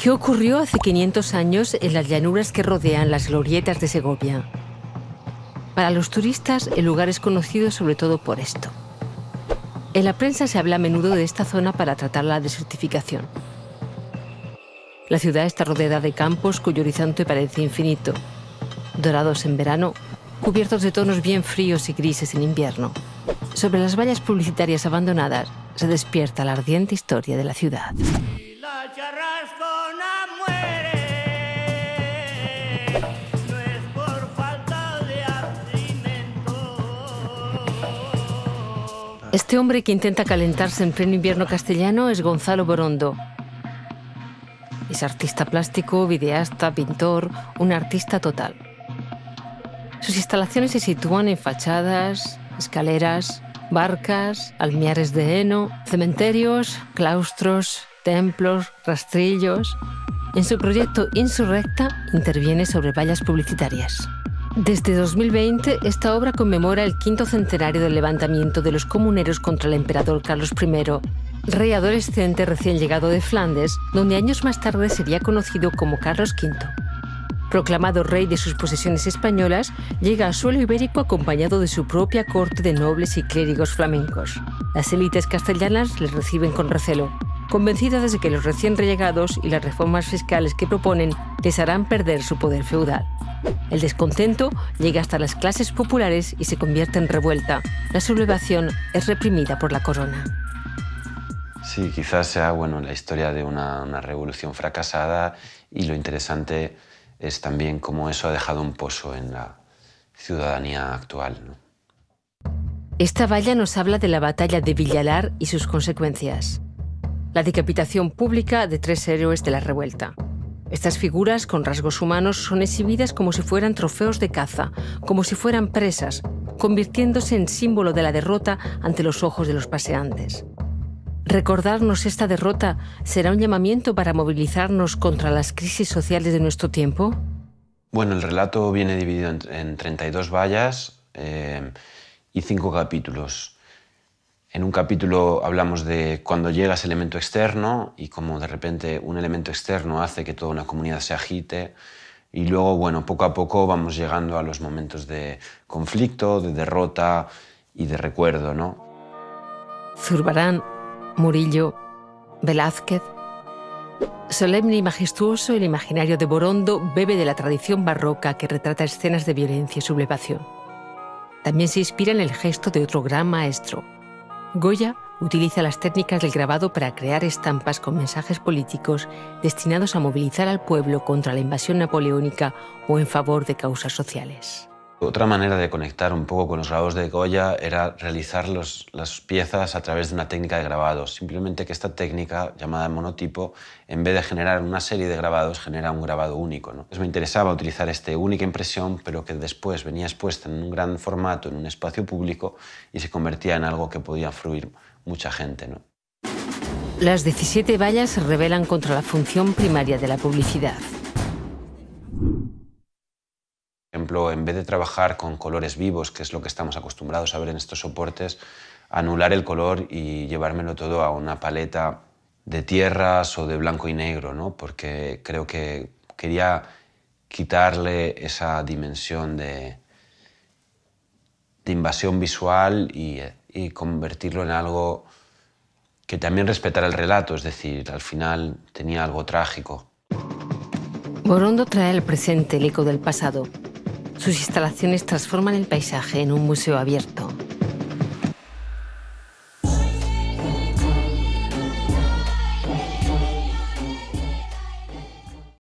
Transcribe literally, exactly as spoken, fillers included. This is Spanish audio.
¿Qué ocurrió hace quinientos años en las llanuras que rodean las glorietas de Segovia? Para los turistas, el lugar es conocido sobre todo por esto. En la prensa se habla a menudo de esta zona para tratar la desertificación. La ciudad está rodeada de campos cuyo horizonte parece infinito, dorados en verano, cubiertos de tonos bien fríos y grises en invierno. Sobre las vallas publicitarias abandonadas se despierta la ardiente historia de la ciudad. Este hombre que intenta calentarse en pleno invierno castellano es Gonzalo Borondo. Es artista plástico, videasta, pintor, un artista total. Sus instalaciones se sitúan en fachadas, escaleras, barcas, almiares de heno, cementerios, claustros, templos, rastrillos. En su proyecto Insurrecta interviene sobre vallas publicitarias. Desde dos mil veinte, esta obra conmemora el quinto centenario del levantamiento de los comuneros contra el emperador Carlos primero, rey adolescente recién llegado de Flandes, donde años más tarde sería conocido como Carlos quinto. Proclamado rey de sus posesiones españolas, llega a suelo ibérico acompañado de su propia corte de nobles y clérigos flamencos. Las élites castellanas les reciben con recelo, convencidas de que los recién llegados y las reformas fiscales que proponen les harán perder su poder feudal. El descontento llega hasta las clases populares y se convierte en revuelta. La sublevación es reprimida por la corona. Sí, quizás sea bueno, la historia de una, una revolución fracasada, y lo interesante es también cómo eso ha dejado un pozo en la ciudadanía actual, ¿no? Esta valla nos habla de la batalla de Villalar y sus consecuencias. La decapitación pública de tres héroes de la revuelta. Estas figuras con rasgos humanos son exhibidas como si fueran trofeos de caza, como si fueran presas, convirtiéndose en símbolo de la derrota ante los ojos de los paseantes. ¿Recordarnos esta derrota será un llamamiento para movilizarnos contra las crisis sociales de nuestro tiempo? Bueno, el relato viene dividido en, en treinta y dos vallas eh, y cinco capítulos. En un capítulo hablamos de cuando llega ese elemento externo y cómo de repente un elemento externo hace que toda una comunidad se agite. Y luego, bueno, poco a poco vamos llegando a los momentos de conflicto, de derrota y de recuerdo, ¿no? Zurbarán, Murillo, Velázquez. Solemne y majestuoso, el imaginario de Borondo bebe de la tradición barroca que retrata escenas de violencia y sublevación. También se inspira en el gesto de otro gran maestro. Goya utiliza las técnicas del grabado para crear estampas con mensajes políticos destinados a movilizar al pueblo contra la invasión napoleónica o en favor de causas sociales. Otra manera de conectar un poco con los grabados de Goya era realizar los, las piezas a través de una técnica de grabado. Simplemente que esta técnica, llamada monotipo, en vez de generar una serie de grabados, genera un grabado único, ¿no? Entonces me interesaba utilizar esta única impresión, pero que después venía expuesta en un gran formato, en un espacio público, y se convertía en algo que podía fluir mucha gente, ¿no? Las diecisiete vallas se rebelan contra la función primaria de la publicidad. Por ejemplo, en vez de trabajar con colores vivos, que es lo que estamos acostumbrados a ver en estos soportes, anular el color y llevármelo todo a una paleta de tierras o de blanco y negro, ¿no? Porque creo que quería quitarle esa dimensión de, de invasión visual y, y convertirlo en algo que también respetara el relato, es decir, al final tenía algo trágico. Borondo trae al presente el eco del pasado. Sus instalaciones transforman el paisaje en un museo abierto.